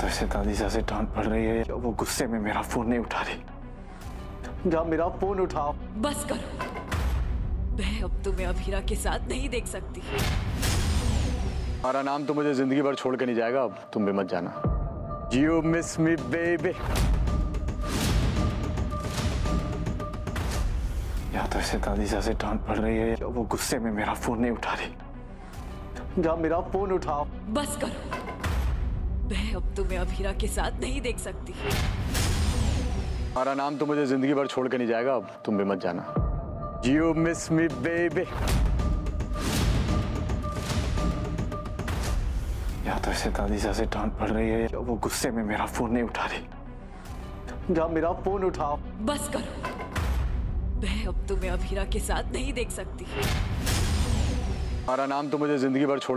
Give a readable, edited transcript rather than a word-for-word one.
तो इसे दादी से डांट पड़ रही है या वो गुस्से में मेरा फोन नहीं उठा रही। जा मेरा फोन उठाओ। बस करो, मैं अब तुम्हें अभीरा के साथ नहीं देख सकती। हमारा नाम तो मुझे जिंदगी भर छोड़ के नहीं जाएगा। अब तुम भी मत जाना। You miss me baby। या तो इसे दादी से डांट पड़ रही है या वो गुस्से में मेरा फोन नहीं उठा रही। जा मेरा फोन उठाओ। बस करो, मैं अब तुम्हें अभीरा के साथ नहीं देख सकती। हमारा नाम तो मुझे जिंदगी भर छोड़ के नहीं जाएगा। अब तुम भी मत जाना। You miss me baby। या तो इसे दादी से डांट पड़ रही है या वो गुस्से में मेरा फोन नहीं उठा रही। जा मेरा फोन उठाओ। बस करो, मैं अब तुम्हें अभीरा के साथ नहीं देख सकती। हमारा नाम तो मुझे जिंदगी भर छोड़